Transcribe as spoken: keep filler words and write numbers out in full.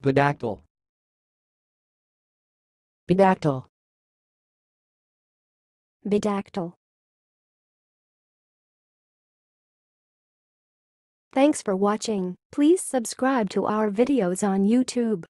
Bidactyl. Bidactyl. Bidactyl. Thanks for watching. Please subscribe to our videos on YouTube.